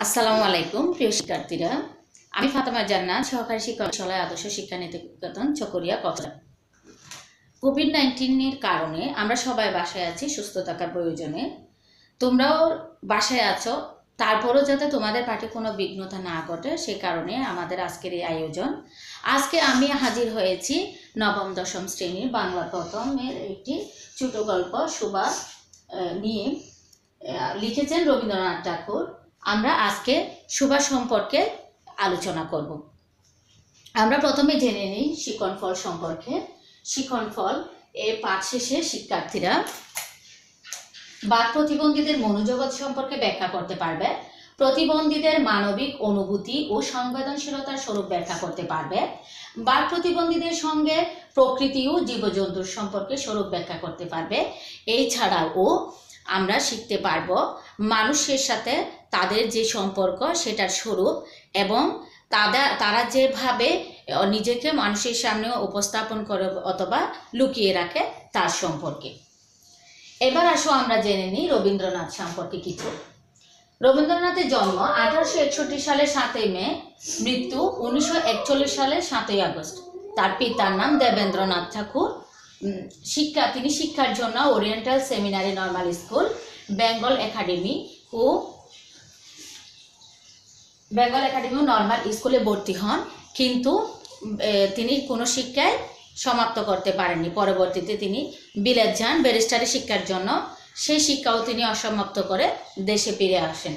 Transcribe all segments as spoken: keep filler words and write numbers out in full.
আসসালামু আলাইকুম প্রিয় শিক্ষার্থীরা, আমি ফাতেমা জান্নাত, সহকারী শিক্ষালয় আদর্শ শিক্ষা নিকেতন চকরিয়া কক্সবাজার। কোভিড নাইন্টিন এর কারণে আমরা সবাই বাসায় আছি সুস্থ থাকার প্রয়োজনে। তোমরাও বাসায় আছো, তারপরও যাতে তোমাদের পাঠে কোনো বিঘ্নতা না ঘটে সে কারণে আমাদের আজকের এই আয়োজন। আজকে আমি হাজির হয়েছি নবম দশম শ্রেণীর বাংলা প্রথমের একটি ছোট গল্প সুভা নিয়ে। লিখেছেন রবীন্দ্রনাথ ঠাকুর। আমরা আজকে সুভা সম্পর্কে আলোচনা করব। আমরা প্রথমে জেনে নিই শিখন ফল সম্পর্কে। শিখন ফল এর পাঠ শেষে শিক্ষার্থীরা বাক প্রতিবন্ধীদের মনোজগৎ সম্পর্কে ব্যাখ্যা করতে পারবে, প্রতিবন্ধীদের মানবিক অনুভূতি ও সংবেদনশীলতার স্বরূপ ব্যাখ্যা করতে পারবে, বাক প্রতিবন্ধীদের সঙ্গে প্রকৃতি ও জীবজন্তুর সম্পর্কে স্বরূপ ব্যাখ্যা করতে পারবে। এই ছাড়াও আমরা শিখতে পারবো মানুষের সাথে তাদের যে সম্পর্ক সেটার স্বরূপ এবং তারা তারা যেভাবে নিজেকে মানুষের সামনে উপস্থাপন করে অথবা লুকিয়ে রাখে তার সম্পর্কে। এবার আসো আমরা জেনে নিই রবীন্দ্রনাথ সম্পর্কে কিছু। রবীন্দ্রনাথের জন্ম আঠারোশো একষট্টি সালের সাতই মে, মৃত্যু উনিশশো একচল্লিশ সালের সাতই আগস্ট। তার পিতার নাম দেবেন্দ্রনাথ ঠাকুর। শিক্ষা তিনি শিক্ষার জন্য oriental seminary normal school, Bengal academy ও বেঙ্গল একাডেমি ও নর্মাল স্কুলে ভর্তি হন, কিন্তু তিনি কোনো শিক্ষায় সমাপ্ত করতে পারেননি। পরবর্তীতে তিনি বিলেত যান ব্যারিস্টারি শিক্ষার জন্য, সেই শিক্ষাও তিনি অসমাপ্ত করে দেশে ফিরে আসেন।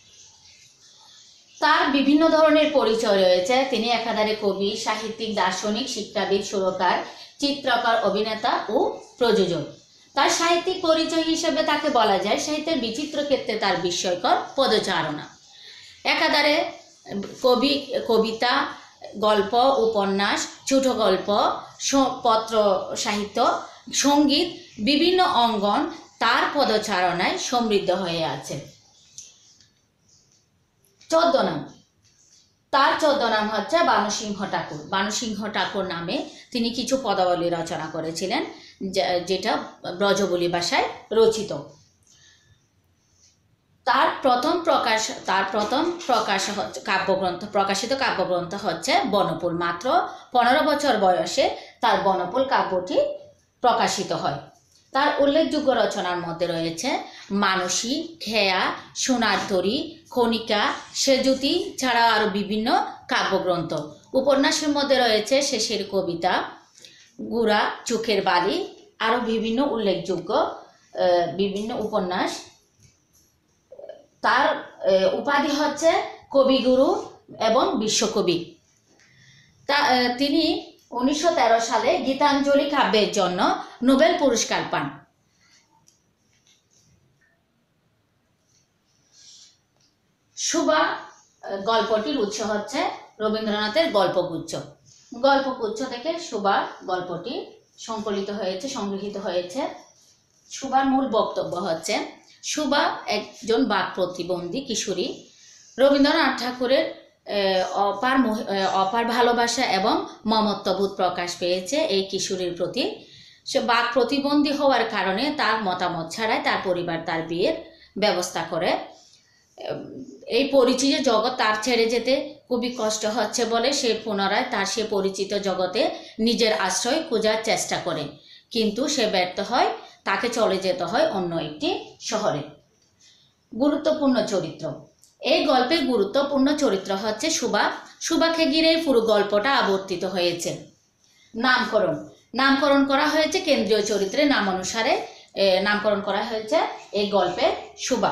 তার বিভিন্ন ধরনের পরিচয় রয়েছে। তিনি একাধারে কবি, সাহিত্যিক, দার্শনিক, শিক্ষাবিদ, সুরকার, চিত্রকর, অভিনেতা ও প্রযোজক। তার সাহিত্যিক পরিচয় হিসেবে তাকে বলা যায় সাহিত্যের বিচিত্র ক্ষেত্রে তার বিস্ময়কর পদচারণা। একাধারে কবি, কবিতা, গল্প, উপন্যাস, ছোট গল্প, পত্র সাহিত্য, সঙ্গীত, বিভিন্ন অঙ্গন তার পদচারণায় সমৃদ্ধ হয়ে আছে। চোদ্দ নাম, তার চোদ্দ নাম হচ্ছে বানুসিংহ ঠাকুর। বানুসিংহ ঠাকুর নামে তিনি কিছু পদাবলী রচনা করেছিলেন, যেটা ব্রজবুলি ভাষায় রচিত। তার প্রথম প্রকাশ তার প্রথম প্রকাশ হচ্ছে কাব্যগ্রন্থ প্রকাশিত কাব্যগ্রন্থ হচ্ছে বনফুল। মাত্র পনেরো বছর বয়সে তার বনফুল কাব্যটি প্রকাশিত হয়। তার উল্লেখযোগ্য রচনার মধ্যে রয়েছে মানসী, খেয়া, সোনার তরী, খনিকা, সেজুতি ছাড়া আরও বিভিন্ন কাব্যগ্রন্থ। উপন্যাসের মধ্যে রয়েছে শেষের কবিতা, গুড়া, চোখের বালি, আরও বিভিন্ন উল্লেখযোগ্য বিভিন্ন উপন্যাস। তার উপাধি হচ্ছে কবিগুরু এবং বিশ্বকবি। তা তিনি উনিশশো তেরো সালে গীতাঞ্জলি কাব্যের জন্য নোবেল পুরস্কার পান। সুভা গল্পটির উৎস হচ্ছে রবীন্দ্রনাথের গল্পগুচ্ছ। গল্পগুচ্ছ থেকে সুভা গল্পটি সংকলিত হয়েছে, সংগৃহীত হয়েছে। সুভার মূল বক্তব্য হচ্ছে সুভা একজন বাক প্রতিবন্ধী কিশোরী। রবীন্দ্রনাথ ঠাকুরের অপার অপার ভালোবাসা এবং মমত্ববোধ প্রকাশ পেয়েছে এই কিশোরীর প্রতি। সে বাক প্রতিবন্ধী হওয়ার কারণে তার মতামত ছাড়াই তার পরিবার তার বিয়ের ব্যবস্থা করে। এই পরিচিত জগৎ তার ছেড়ে যেতে খুবই কষ্ট হচ্ছে বলে সে পুনরায় তার সে পরিচিত জগতে নিজের আশ্রয় খোঁজার চেষ্টা করে, কিন্তু সে ব্যর্থ হয়। তাকে চলে যেতে হয় অন্য একটি শহরে। গুরুত্বপূর্ণ চরিত্র, এই গল্পের গুরুত্বপূর্ণ চরিত্র হচ্ছে সুভা। সুভাকে ঘিরে পুরো গল্পটা আবর্তিত হয়েছে। নামকরণ নামকরণ করা হয়েছে কেন্দ্রীয় চরিত্রের নাম অনুসারে নামকরণ করা হয়েছে এই গল্পের সুভা।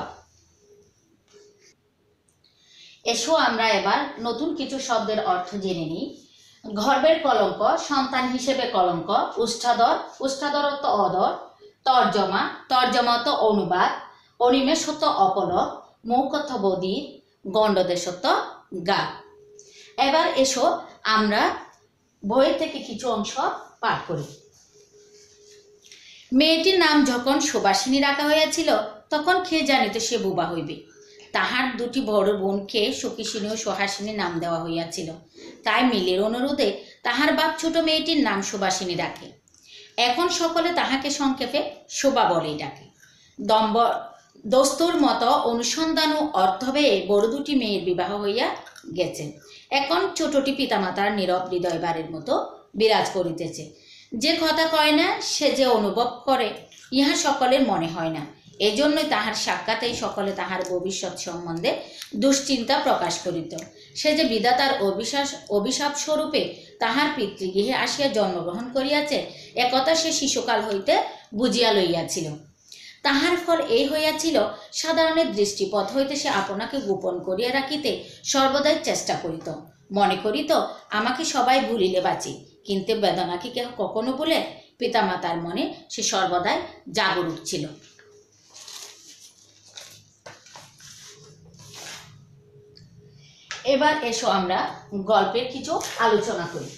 এসো আমরা এবার নতুন কিছু শব্দের অর্থ জেনে নিই। গর্ভের কলঙ্ক, সন্তান হিসেবে কলঙ্ক, উষ্ঠাধর, উষ্ঠাধরত্ব অধর, তর্জমা, তর্জমাত অনুবাদ, অনিমেষত্ব অপলক, মৌকথ বধির, গণ্ডদেশত্ব গা। এবার এসো আমরা বই থেকে কিছু অংশ পাঠ করি। মেয়েটির নাম যখন সুবাসিনী রাখা হইয়াছিল তখন কে জানিত সে বুবা হইবে। তাহার দুটি বড় বোনকে সুকেশিনী ও সুহাসিনী নাম দেওয়া হইয়াছিল। তাই মিলের অনুরোধে তাহার বাপ ছোট মেয়েটির নাম সুবাসিনী রাখে। এখন সকলে তাহাকে সংক্ষেপে শোভা বলেই ডাকে। দম্ব দস্তুর মতো অনুসন্ধান ও অর্থ ব্যয়ে বড় দুটি মেয়ের বিবাহ হইয়া গেছে। এখন ছোটটি পিতামাতার নীরব হৃদয় বারের মতো বিরাজ করিতেছে। যে কথা কয় না সে যে অনুভব করে ইহা সকলের মনে হয় না। এজন্যই তাহার সাক্ষাতেই সকলে তাহার ভবিষ্যৎ সম্বন্ধে দুশ্চিন্তা প্রকাশ করিত। সে যে বিধাতার অবিশ্বাস অভিশাপ স্বরূপে তাহার পিতৃগৃহে আসিয়া জন্মগ্রহণ করিয়াছে একথা সে শিশুকাল হইতে বুঝিয়া লইয়াছিল। তাহার ফল এই হইয়াছিল, সাধারণের দৃষ্টিপথ হইতে সে আপনাকে গোপন করিয়া রাখিতে সর্বদাই চেষ্টা করিত। মনে করিত আমাকে সবাই ভুলিলে বাঁচি, কিন্তু বেদনাকে কেহ কখনো বলে পিতামাতার মনে সে সর্বদাই জাগরুক ছিল। এবার এসো আমরা গল্পের কিছু আলোচনা করি।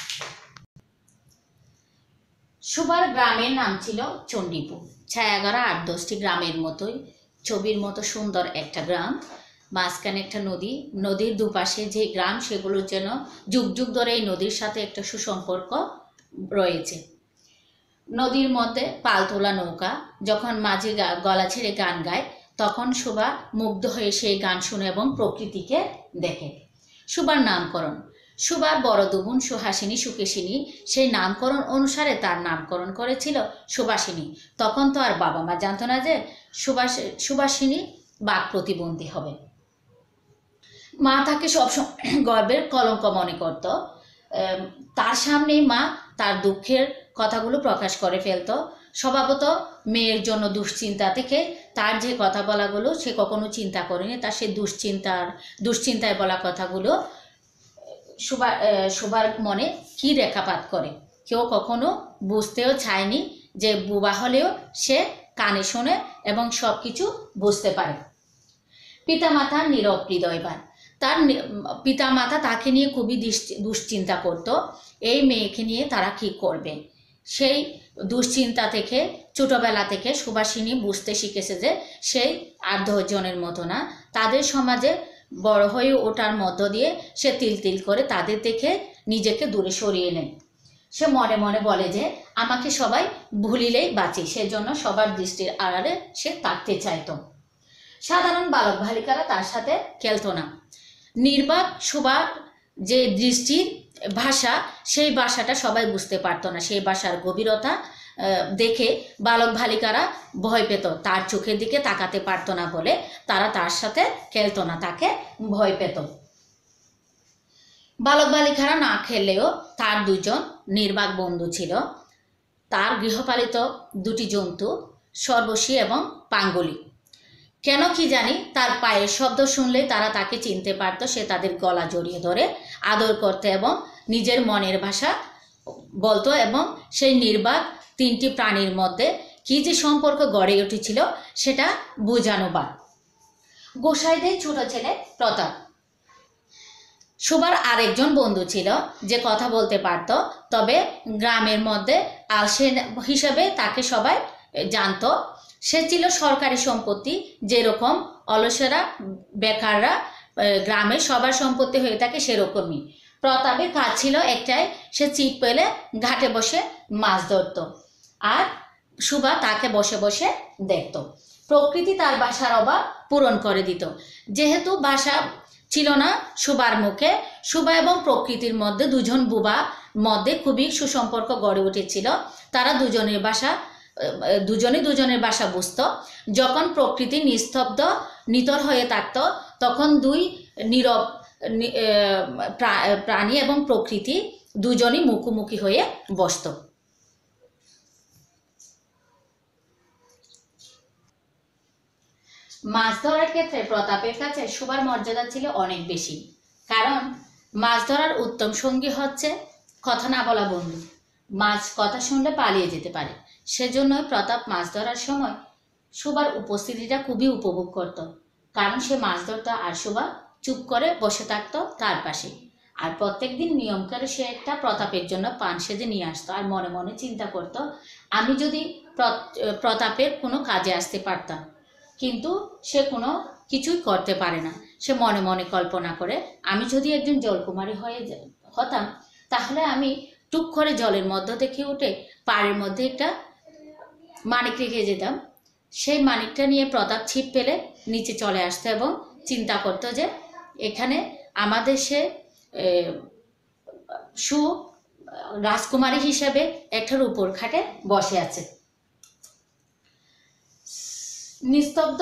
সুভার গ্রামের নাম ছিল চণ্ডীপুর। ছায়াগড়া আট দশটি গ্রামের মতোই, ছবির মতো সুন্দর একটা গ্রাম। মাঝখানে একটা নদী, নদীর দুপাশে যে গ্রাম সেগুলোর যেন যুগ যুগ ধরে এই নদীর সাথে একটা সুসম্পর্ক রয়েছে। নদীর মধ্যে পাল তোলা নৌকা, যখন মাঝে গলা ছেড়ে গান গায় তখন সুভা মুগ্ধ হয়ে সেই গান শুনে এবং প্রকৃতিকে দেখে। সুভার নামকরণ, সুভার বড় দুগুণ সুহাসিনী সুকেশিনী, সেই নামকরণ অনুসারে তার নামকরণ করেছিল সুবাসিনী। তখন তো আর বাবা মা জানতো না যে সুবাস সুবাসিনী বাক প্রতিবন্ধী হবে। মা তাকে সবসময় গর্বের কলঙ্ক মনে করত। তার সামনেই মা তার দুঃখের কথাগুলো প্রকাশ করে ফেলত। স্বভাবত মেয়ের জন্য দুশ্চিন্তা থেকে তার যে কথা বলাগুলো সে কখনো চিন্তা করেনি, তার সে দুশ্চিন্তার দুশ্চিন্তায় বলা কথাগুলো সুভা সুভার মনে কি রেখাপাত করে। কেউ কখনো বুঝতেও চায়নি যে বুবা হলেও সে কানে শোনে এবং সব কিছু বুঝতে পারে। পিতামাতার নীরব হৃদয়বান, তার পিতামাতা তাকে নিয়ে খুবই দুশ্চিন্তা করত, এই মেয়েকে নিয়ে তারা কি করবে। সেই দুশ্চিন্তা থেকে ছোটবেলা থেকে সুবাসিনী বুঝতে শিখেছে যে সেই আর দশজনের মতো না, তাদের সমাজে বড় হয়ে ওঠার মধ্য দিয়ে সে তিল তিল করে তাদের থেকে নিজেকে দূরে সরিয়ে নেয়। সে মনে মনে বলে যে আমাকে সবাই ভুলিলেই বাঁচি, সেজন্য সবার দৃষ্টির আড়ালে সে থাকতে চাইতো। সাধারণ বালক বালিকারা তার সাথে খেলতো না। নির্বাক সুভার যে দৃষ্টির ভাষা, সেই ভাষাটা সবাই বুঝতে পারতো না। সেই ভাষার গভীরতা দেখে বালক বালিকারা ভয় পেত, তার চোখের দিকে তাকাতে পারতো না বলে তারা তার সাথে খেলতো না, তাকে ভয় পেত। বালক বালিকারা না খেললেও তার দুজন নির্বাক বন্ধু ছিল। তার গৃহপালিত দুটি জন্তু সর্বশী এবং পাঙ্গুলি। কেন কি জানি তার পায়ের শব্দ শুনলেই তারা তাকে চিনতে পারত। সে তাদের গলা জড়িয়ে ধরে আদর করতে এবং নিজের মনের ভাষা বলতো, এবং সেই নির্বাক তিনটি প্রাণীর মধ্যে কি যে সম্পর্ক গড়ে উঠেছিল সেটা বোঝানো বা। গোসাইদের ছোট ছেলে প্রতাপ। সুভার আরেকজন বন্ধু ছিল যে কথা বলতে পারত, তবে গ্রামের মধ্যে আলসে হিসেবে তাকে সবাই জানতো। সে ছিল সরকারি সম্পত্তি, যেরকম অলসেরা বেকাররা গ্রামের সবার সম্পত্তি হয়ে থাকে সেরকমই। প্রতাপের কাজ ছিল একটাই, সে ছিপ পেলে ঘাটে বসে মাছ ধরত আর সুভা তাকে বসে বসে দেখত। প্রকৃতি তার বাসার অভাব পূরণ করে দিত। যেহেতু বাসা ছিল না সুভার মুখে, সুভা এবং প্রকৃতির মধ্যে দুজন বুবা মধ্যে খুবই সুসম্পর্ক গড়ে উঠেছিল। তারা দুজনের বাসা দুজনে দুজনের বাসা বুঝত। যখন প্রকৃতি নিস্তব্ধ নিতর হয়ে থাকত তখন দুই নীরব প্রাণী এবং প্রকৃতি দুজনই মুখোমুখি হয়ে বসত। মাছ ধরার ক্ষেত্রে প্রতাপের কাছে সুভার মর্যাদা ছিল অনেক বেশি, কারণ মাছ ধরার উত্তম সঙ্গী হচ্ছে কথা না বলা বন্ধু। মাছ কথা শুনলে পালিয়ে যেতে পারে, সেজন্য প্রতাপ মাছ ধরার সময় সুভার উপস্থিতিটা খুবই উপভোগ করত, কারণ সে মাছ ধরত আর সুভা চুপ করে বসে থাকত তার পাশে। আর প্রত্যেক দিন নিয়ম করে সে একটা প্রতাপের জন্য পান সেজে নিয়ে আসতো, আর মনে মনে চিন্তা করত আমি যদি প্রতাপের কোনো কাজে আসতে পারতাম, কিন্তু সে কোনো কিছুই করতে পারে না। সে মনে মনে কল্পনা করে আমি যদি একজন জলকুমারী হয়ে হতাম তাহলে আমি টুক করে জলের মধ্য থেকে উঠে পাড়ের মধ্যে একটা মানিক রেখে যেতাম, সেই মানিকটা নিয়ে প্রতাপ ছিপ পেলে নিচে চলে আসতো এবং চিন্তা করতো যে এখানে আমাদের সে সু রাজকুমারী হিসেবে একটার উপর খাটে বসে আছে। নিস্তব্ধ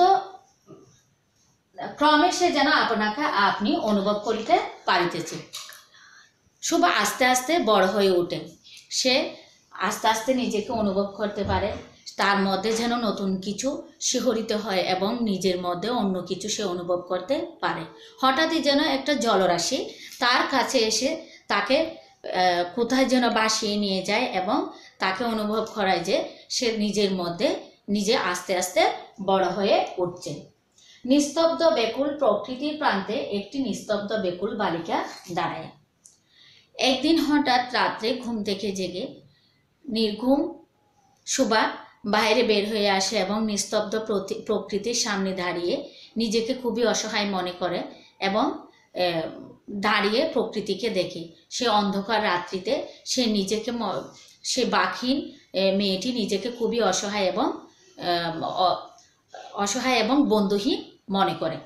ক্রমে সে যেন আপনাকে আপনি অনুভব করিতে পারিতেছে। শুভা আস্তে আস্তে বড় হয়ে ওঠে। সে আস্তে আস্তে নিজেকে অনুভব করতে পারে, তার মধ্যে যেন নতুন কিছু শিহরিত হয় এবং নিজের মধ্যে অন্য কিছু সে অনুভব করতে পারে। হঠাৎই যেন একটা জলরাশি তার কাছে এসে তাকে কোথায় যেন বাসিয়ে নিয়ে যায় এবং তাকে অনুভব করায় যে সে নিজের মধ্যে নিজে আস্তে আস্তে বড় হয়ে উঠছে। নিস্তব্ধ বেকুল প্রকৃতির প্রান্তে একটি নিস্তব্ধ বেকুল বালিকা দাঁড়ায়। একদিন হঠাৎ রাত্রে ঘুম থেকে জেগে নির্ঘুম শুভা বাইরে বের হয়ে আসে এবং নিস্তব্ধ প্রকৃতির সামনে দাঁড়িয়ে নিজেকে খুবই অসহায় মনে করে এবং দাঁড়িয়ে প্রকৃতিকে দেখে। সে অন্ধকার রাত্রিতে সে নিজেকে সে বাকহীন মেয়েটি নিজেকে খুবই অসহায় এবং অসহায় এবং বন্ধুহীন মনে করে।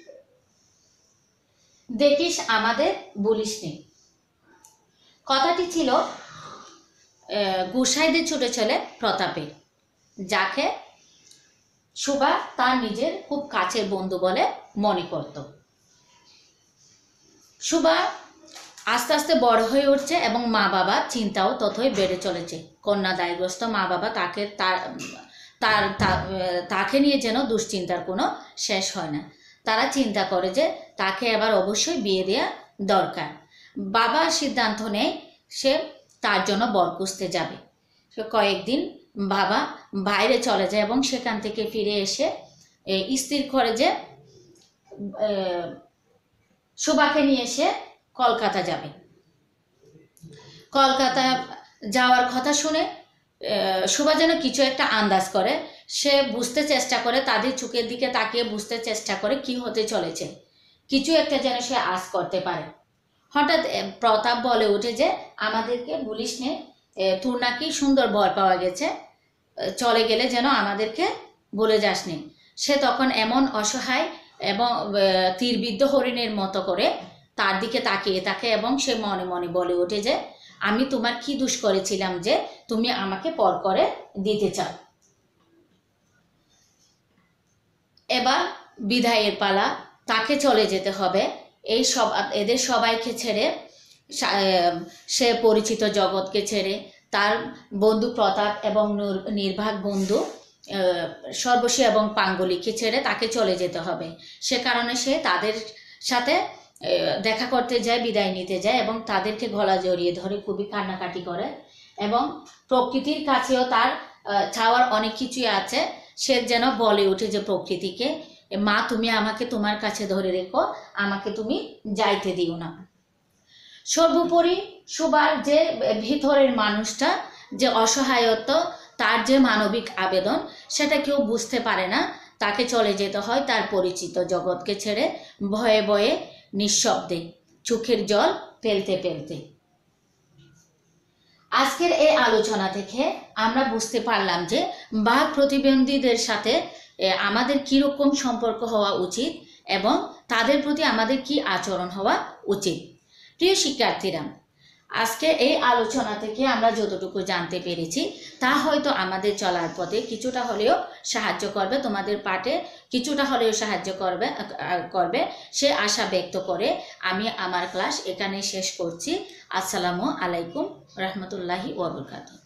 দেখিস আমাদের বলিস নি, কথাটি ছিল গুসাইদের ছোট ছেলে প্রতাপের, যাকে শুভা তার নিজের খুব কাছের বন্ধু বলে মনে করত। শুভা আস্তে আস্তে বড় হয়ে উঠছে এবং মা বাবার চিন্তাও ততই বেড়ে চলেছে। কন্যাদায়গ্রস্ত মা বাবা তাকে তার তার তাকে নিয়ে যেন দুশ্চিন্তার কোনো শেষ হয় না। তারা চিন্তা করে যে তাকে এবার অবশ্যই বিয়ে দেওয়া দরকার। বাবা সিদ্ধান্ত নেয় সে তার জন্য বর খুঁজতে যাবে। সে কয়েকদিন বাবা বাইরে চলে যায় এবং সেখান থেকে ফিরে এসে স্থির করে যে শুভাকে নিয়ে সে কলকাতা যাবে। কলকাতা যাওয়ার কথা শুনে শুভা যেন কিছু একটা আন্দাজ করে। সে বুঝতে চেষ্টা করে, তাদের চোখের দিকে তাকিয়ে বুঝতে চেষ্টা করে কি হতে চলেছে, কিছু একটা যেন সে আশ করতে পারে। হঠাৎ প্রতাপ বলে ওঠে যে আমাদেরকে বলিস নে, তোর নাকি সুন্দর বর পাওয়া গেছে, চলে গেলে যেন আমাদেরকে বলে যাস নি। সে তখন এমন অসহায় এবং তীরবিদ্ধ হরিণের মতো করে তার দিকে তাকিয়ে থাকে এবং সে মনে মনে বলে ওঠে যে আমি তোমার কি দোষ করেছিলাম যে তুমি আমাকে পর করে দিতে চাও। এবার বিদায়ের পালা, তাকে চলে যেতে হবে। এই সব এদের সবাইকে ছেড়ে সে পরিচিত জগৎকে ছেড়ে তার বন্ধু প্রতাপ এবং নির্বাক বন্ধু সর্বশী এবং পাঙ্গলিকে ছেড়ে তাকে চলে যেতে হবে। সে কারণে সে তাদের সাথে দেখা করতে যায়, বিদায় নিতে যায় এবং তাদেরকে গলা জড়িয়ে ধরে খুবই কান্নাকাটি করে এবং প্রকৃতির কাছেও তার চাওয়ার অনেক কিছুই আছে। সে যেন বলে ওঠে যে প্রকৃতিকে, মা তুমি আমাকে তোমার কাছে ধরে রেখো, আমাকে তুমি যাইতে দিও না। সর্বোপরি শুভার যে ভিতরের মানুষটা, যে অসহায়ত্ব, তার যে মানবিক আবেদন, সেটা কেউ বুঝতে পারে না। তাকে চলে যেতে হয় তার পরিচিত জগৎকে ছেড়ে, ভয়ে ভয়ে নিঃশব্দে চোখের জল ফেলতে ফেলতে। আজকের এই আলোচনা থেকে আমরা বুঝতে পারলাম যে বাক প্রতিবন্ধীদের সাথে আমাদের কীরকম সম্পর্ক হওয়া উচিত এবং তাদের প্রতি আমাদের কি আচরণ হওয়া উচিত। প্রিয় শিক্ষার্থীরা, আজকে এই আলোচনা থেকে আমরা যতটুকু জানতে পেরেছি তা হয়তো আমাদের চলার পথে কিছুটা হলেও সাহায্য করবে, তোমাদের পাঠে কিছুটা হলেও সাহায্য করবে করবে সে আশা ব্যক্ত করে আমি আমার ক্লাস এখানে শেষ করছি। আসসালামু আলাইকুম রহমতুল্লাহি ওয়া বারাকাতুহু।